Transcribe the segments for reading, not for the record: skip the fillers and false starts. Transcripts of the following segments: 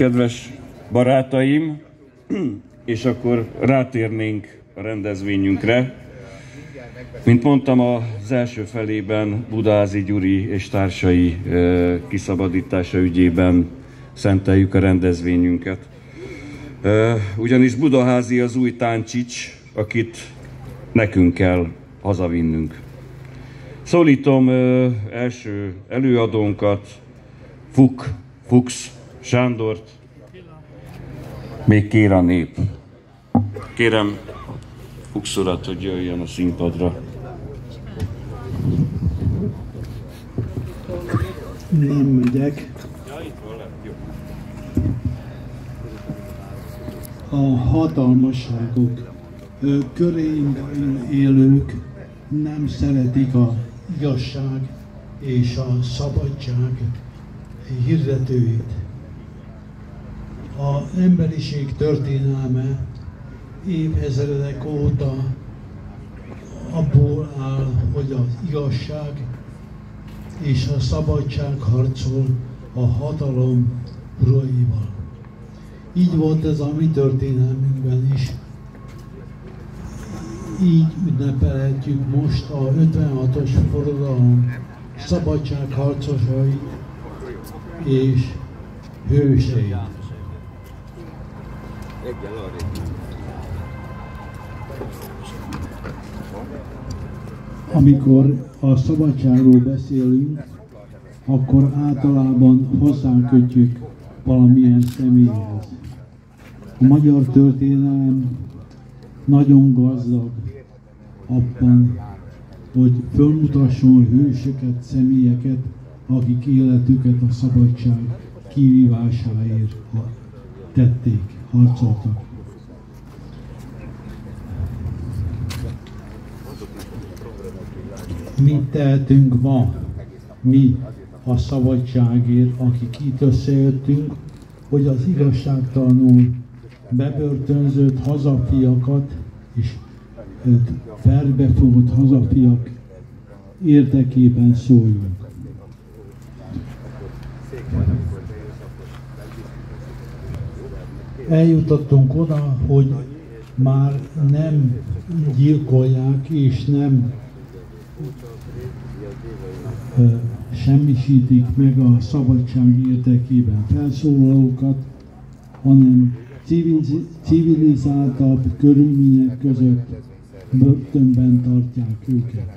Kedves barátaim, és akkor rátérnénk a rendezvényünkre. Mint mondtam, az első felében Budaházy Gyuri és társai kiszabadítása ügyében szenteljük a rendezvényünket. Ugyanis Budaházy az új Táncsics, akit nekünk kell hazavinnünk. Szólítom első előadónkat, Fuchs Sándort, még kér a nép. Kérem Fuchs urat, hogy jöjjön a színpadra. Nem megyek. A hatalmasságok körénkben élők nem szeretik az igazság és a szabadság hirdetőit. Az emberiség történelme évezredek óta abból áll, hogy az igazság és a szabadság harcol a hatalom uraival. Így volt ez a mi történelmünkben is. Így ünnepelhetjük most a 56-os forradalom szabadságharcosait és hőseit. Amikor a szabadságról beszélünk, akkor általában hozzákötjük valamilyen személyhez. A magyar történelem nagyon gazdag abban, hogy fölmutasson hősöket, személyeket, akik életüket a szabadság kivívásáért tették, harcoltak. Mit tehetünk ma, mi a szabadságért, akik itt összejöttünk, hogy az igazságtalanul bebörtönzött hazafiakat és perbefogott hazafiak érdekében szóljunk. Eljutottunk oda, hogy már nem gyilkolják és nem semmisítik meg a szabadság érdekében felszólalókat, hanem civilizáltabb körülmények között börtönben tartják őket.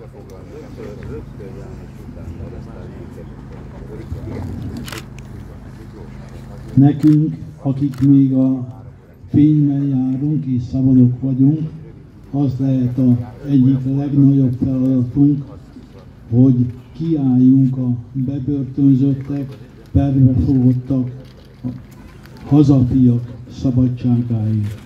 Nekünk, akik még a fényben járunk és szabadok vagyunk, az lehet az egyik legnagyobb feladatunk, hogy kiálljunk a bebörtönzöttek, perbefogottak, a hazafiak szabadságáért.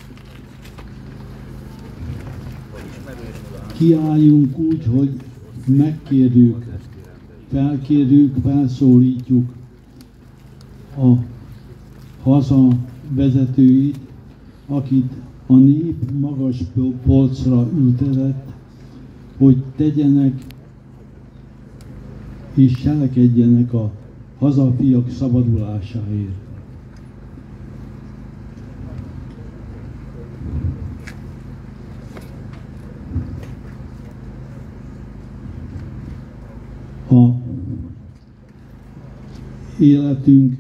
Kiálljunk úgy, hogy megkérjük, felkérjük, felszólítjuk a haza vezetőit, akit a nép magas polcra ültetett, hogy tegyenek és cselekedjenek a hazafiak szabadulásáért. A életünk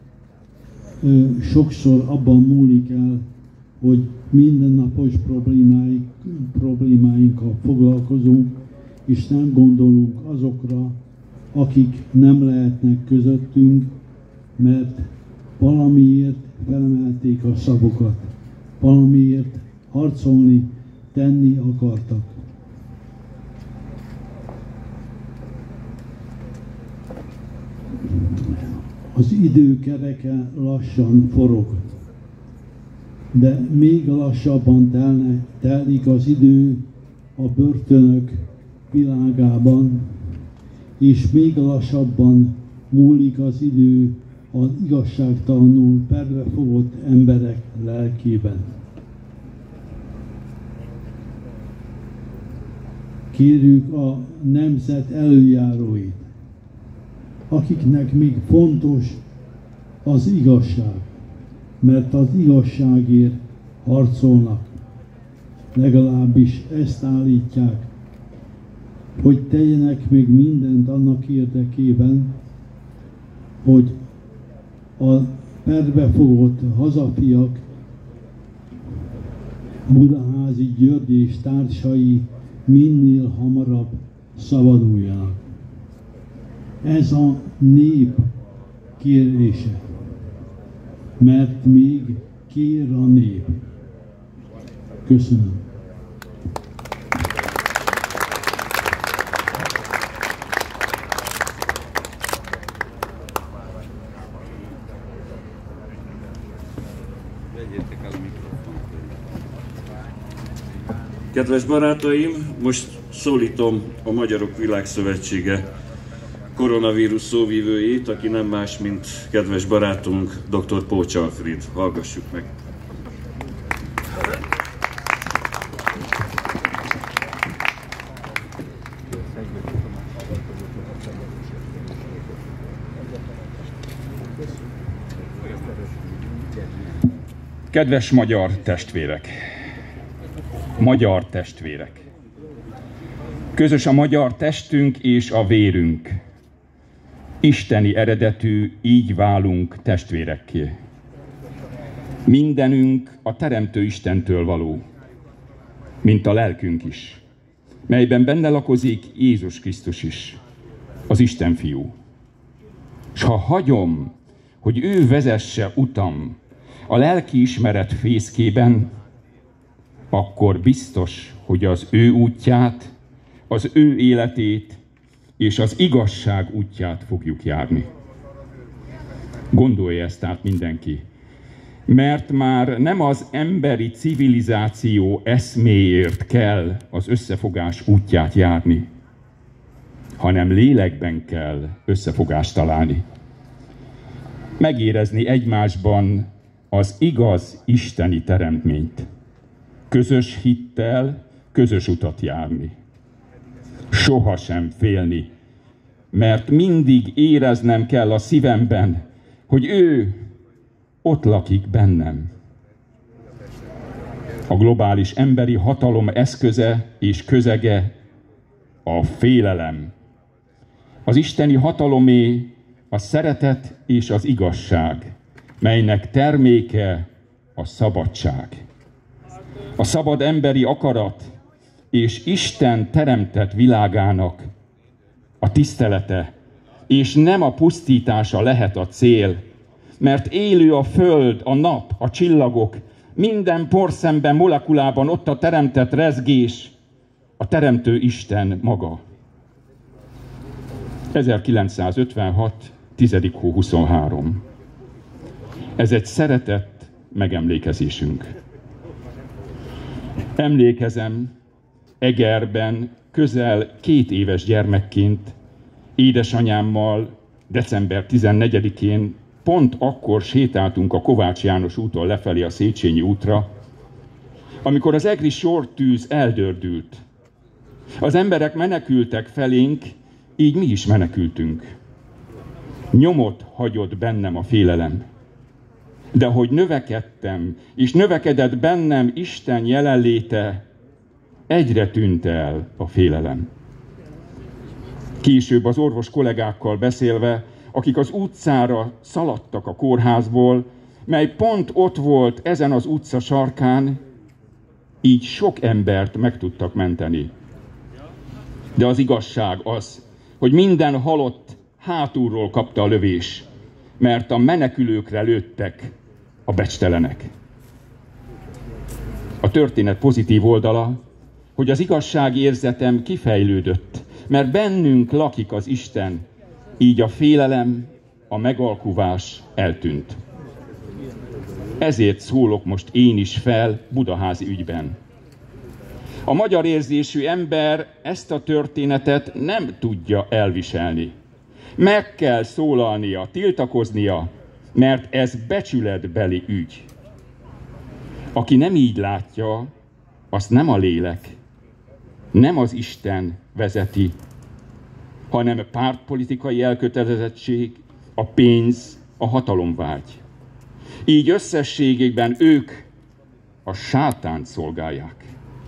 sokszor abban múlik el, hogy mindennapos problémáinkkal foglalkozunk, és nem gondolunk azokra, akik nem lehetnek közöttünk, mert valamiért felemelték a szavukat, valamiért harcolni, tenni akartak. Az idő kereke lassan forog, de még lassabban telik az idő a börtönök világában, és még lassabban múlik az idő az igazságtalanul perbefogott emberek lelkében. Kérjük a nemzet előjáróit, akiknek még fontos az igazság, mert az igazságért harcolnak. Legalábbis ezt állítják, hogy tegyenek még mindent annak érdekében, hogy a perbefogott hazafiak, Budaházy György és társai minél hamarabb szabaduljanak. Ez a nép kérése, mert még kér a nép. Köszönöm. Kedves barátaim, most szólítom a Magyarok Világszövetsége koronavírus szóvivőjét, aki nem más, mint kedves barátunk, dr. Pócs Alfred. Hallgassuk meg! Kedves magyar testvérek! Magyar testvérek! Közös a magyar testünk és a vérünk. Isteni eredetű, így válunk testvérekké. Mindenünk a Teremtő Istentől való, mint a lelkünk is, melyben benne lakozik Jézus Krisztus is, az Isten fiú. S ha hagyom, hogy ő vezesse utam a lelki ismeret fészkében, akkor biztos, hogy az ő útját, az ő életét és az igazság útját fogjuk járni. Gondolja ezt át mindenki, mert már nem az emberi civilizáció eszméért kell az összefogás útját járni, hanem lélekben kell összefogást találni. Megérezni egymásban az igaz isteni teremtményt, közös hittel, közös utat járni. Sohasem félni, mert mindig éreznem kell a szívemben, hogy ő ott lakik bennem. A globális emberi hatalom eszköze és közege a félelem. Az isteni hatalomé a szeretet és az igazság, melynek terméke a szabadság. A szabad emberi akarat és Isten teremtett világának a tisztelete, és nem a pusztítása lehet a cél, mert élő a föld, a nap, a csillagok, minden porszemben, molekulában ott a teremtett rezgés, a teremtő Isten maga. 1956. 10. hó 23. Ez egy szeretett megemlékezésünk. Emlékezem, Egerben közel 2 éves gyermekként édesanyámmal december 14-én pont akkor sétáltunk a Kovács János úton lefelé a Széchenyi útra, amikor az egri sortűz eldördült. Az emberek menekültek felénk, így mi is menekültünk. Nyomot hagyott bennem a félelem. De hogy növekedtem, és növekedett bennem Isten jelenléte, egyre tűnt el a félelem. Később az orvos kollégákkal beszélve, akik az utcára szaladtak a kórházból, mely pont ott volt ezen az utca sarkán, így sok embert meg tudtak menteni. De az igazság az, hogy minden halott hátulról kapta a lövés, mert a menekülőkre lőttek a becstelenek. A történet pozitív oldala, hogy az igazságérzetem kifejlődött, mert bennünk lakik az Isten, így a félelem, a megalkuvás eltűnt. Ezért szólok most én is fel Budaházi ügyben. A magyar érzésű ember ezt a történetet nem tudja elviselni. Meg kell szólalnia, tiltakoznia, mert ez becsületbeli ügy. Aki nem így látja, azt nem a lélek, nem az Isten vezeti, hanem pártpolitikai elkötelezettség, a pénz, a hatalomvágy. Így összességében ők a sátánt szolgálják.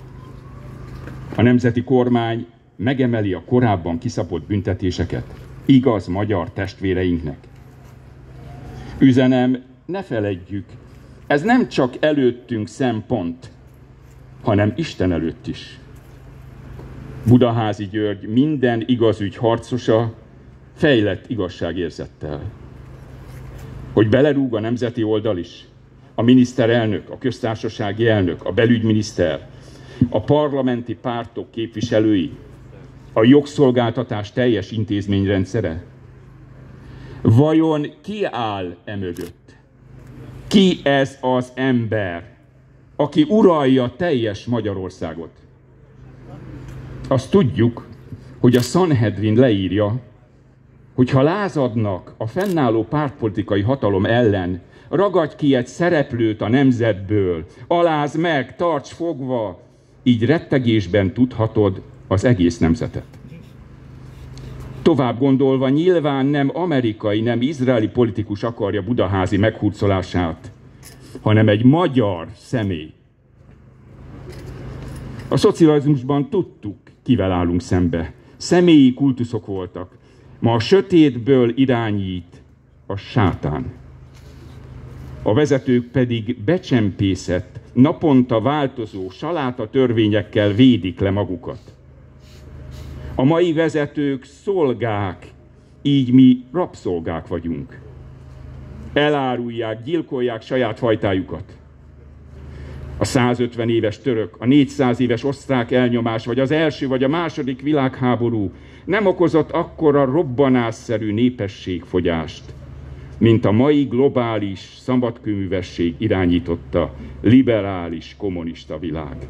A nemzeti kormány megemeli a korábban kiszabott büntetéseket, igaz magyar testvéreinknek. Üzenem, ne feledjük, ez nem csak előttünk szempont, hanem Isten előtt is. Budaházy György minden igazügy harcosa fejlett igazságérzettel. Hogy belerúg a nemzeti oldal is, a miniszterelnök, a köztársasági elnök, a belügyminiszter, a parlamenti pártok képviselői, a jogszolgáltatás teljes intézményrendszere. Vajon ki áll emögött? Ki ez az ember, aki uralja teljes Magyarországot? Azt tudjuk, hogy a Sanhedrin leírja, hogy ha lázadnak a fennálló pártpolitikai hatalom ellen, ragadj ki egy szereplőt a nemzetből, alázd meg, tarts fogva, így rettegésben tudhatod az egész nemzetet. Tovább gondolva, nyilván nem amerikai, nem izraeli politikus akarja Budaházy meghurcolását, hanem egy magyar személy. A szocializmusban tudtuk, kivel állunk szembe. Személyi kultuszok voltak. Ma a sötétből irányít a sátán. A vezetők pedig becsempészett, naponta változó saláta törvényekkel védik le magukat. A mai vezetők szolgák, így mi rabszolgák vagyunk. Elárulják, gyilkolják saját fajtájukat. A 150 éves török, a 400 éves osztrák elnyomás, vagy az első, vagy a második világháború nem okozott akkora robbanásszerű népességfogyást, mint a mai globális szabadkőművesség irányította liberális kommunista világ.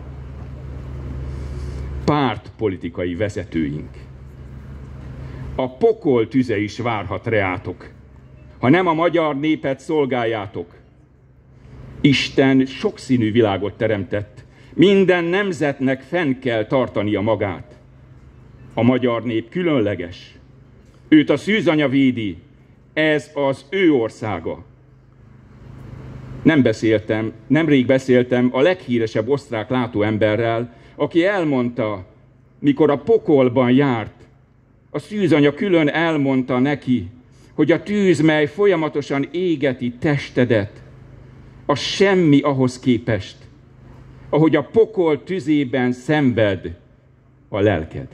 Pártpolitikai vezetőink. A pokol tüze is várhat reátok, ha nem a magyar népet szolgáljátok. Isten sokszínű világot teremtett, minden nemzetnek fenn kell tartania magát. A magyar nép különleges, őt a szűzanya védi, ez az ő országa. Nemrég beszéltem a leghíresebb osztrák látóemberrel, aki elmondta, mikor a pokolban járt, a szűzanya külön elmondta neki, hogy a tűz, mely folyamatosan égeti testedet, az semmi ahhoz képest, ahogy a pokol tüzében szenved a lelked.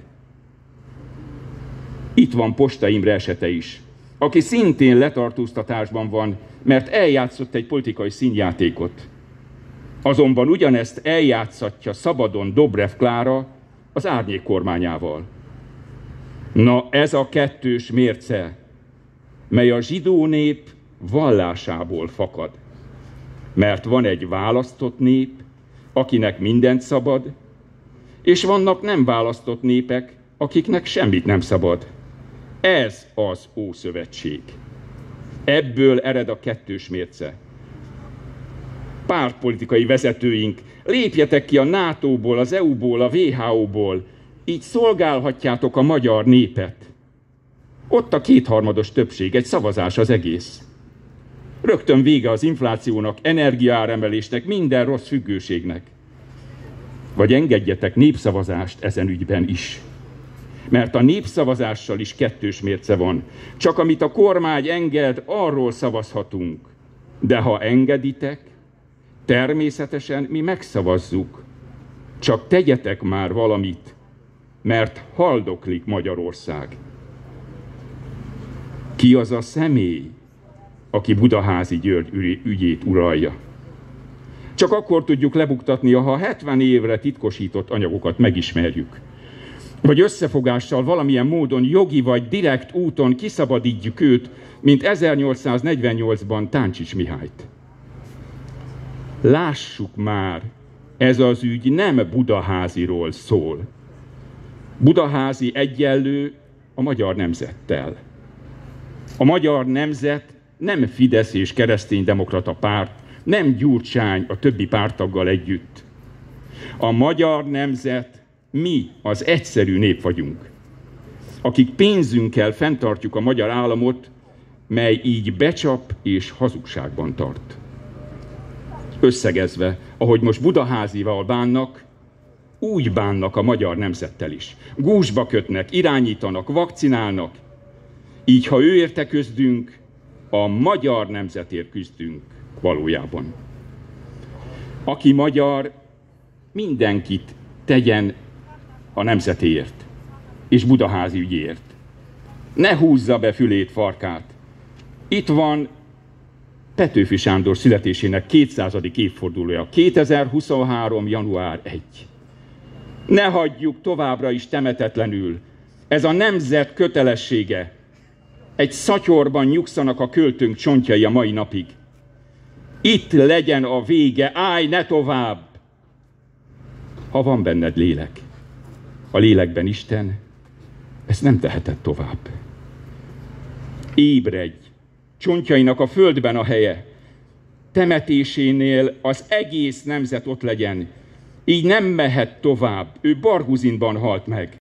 Itt van Posta Imre esete is, aki szintén letartóztatásban van, mert eljátszott egy politikai színjátékot. Azonban ugyanezt eljátszatja szabadon Dobrev Klára az Árnyék kormányával. Na ez a kettős mérce, mely a zsidó nép vallásából fakad. Mert van egy választott nép, akinek mindent szabad, és vannak nem választott népek, akiknek semmit nem szabad. Ez az Ószövetség. Ebből ered a kettős mérce. Pártpolitikai vezetőink, lépjetek ki a NATO-ból, az EU-ból, a WHO-ból, így szolgálhatjátok a magyar népet. Ott a 2/3 többség, egy szavazás az egész. Rögtön vége az inflációnak, energiaáremelésnek, minden rossz függőségnek. Vagy engedjetek népszavazást ezen ügyben is. Mert a népszavazással is kettős mérce van. Csak amit a kormány enged, arról szavazhatunk. De ha engeditek, természetesen mi megszavazzuk. Csak tegyetek már valamit, mert haldoklik Magyarország. Ki az a személy, aki Budaházy György ügyét uralja? Csak akkor tudjuk lebuktatni, ha 70 évre titkosított anyagokat megismerjük. Vagy összefogással valamilyen módon jogi vagy direkt úton kiszabadítjuk őt, mint 1848-ban Táncsics Mihályt. Lássuk már, ez az ügy nem Budaházyról szól. Budaházy egyenlő a magyar nemzettel. A magyar nemzet nem Fidesz és kereszténydemokrata párt, nem Gyurcsány a többi párttaggal együtt. A magyar nemzet, mi az egyszerű nép vagyunk, akik pénzünkkel fenntartjuk a magyar államot, mely így becsap és hazugságban tart. Összegezve, ahogy most Budaházival bánnak, úgy bánnak a magyar nemzettel is. Gúzsba kötnek, irányítanak, vakcinálnak. Így, ha ő érte küzdünk, a magyar nemzetért küzdünk valójában. Aki magyar, mindenkit tegyen a nemzetéért és Budaházi ügyéért. Ne húzza be fülét, farkát. Itt van Petőfi Sándor születésének 200. évfordulója, 2023. január 1. Ne hagyjuk továbbra is temetetlenül. Ez a nemzet kötelessége. Egy szatyorban nyugszanak a költőnk csontjai a mai napig. Itt legyen a vége, állj, ne tovább! Ha van benned lélek, a lélekben Isten, ezt nem teheted tovább. Ébredj, csontjainak a földben a helye, temetésénél az egész nemzet ott legyen, így nem mehet tovább, ő Barguzinban halt meg.